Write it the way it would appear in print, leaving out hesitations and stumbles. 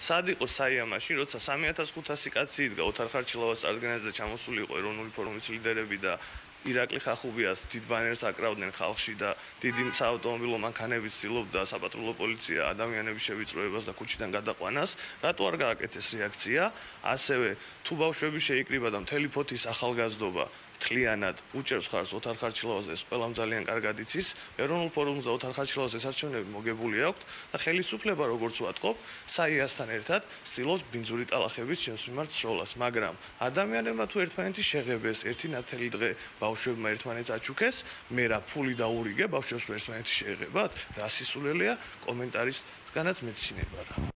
სად იყო საიამაში, როცა 3500 კაცი იდგა ოთარ ხარჩილავას წარდგენაზე ჩამოსული იყო ეროვნული ფორუმის ლიდერები და ირაკლი ხახუბიას დიდ ბანერს აკრავდნენ ხალხში და დიდი საავტომობილო მანქანებით ცდილობდა საპატრულო პოლიცია ადამიანების შევიწროებას და ქუჩიდან გადაყვანას, რატო არ გააკეთეს რეაქცია? ასევე თუ ბავშვები შეიკრიბა და მთელი ფოთის ახალგაზრდობა მთლიანად უჭერს ხარს ოთარ ხარჩილავას, ეს ყველამ ძალიან კარგად იცის. ეროვნულ ფორუმზე ოთარ ხარჩილავას ეს არჩევნები მოგებული აქვთ და ხელისუფლება, როგორც ვთქვათ, საიასთან ერთად ცდილობს ბინძური ტალახების შემსვიმართ სროლას, მაგრამ ადამიანებმა თუ ერთმანეთი შეღებეს, ერთი ნათელი დღე ბავშვებმა ერთმანეთს აჩუქეს, მე რა ფული დაურიგე ბავშვებს ერთმანეთი შეეღებათ, რა სისულელეა კომენტარისგანაც მეცინება რა.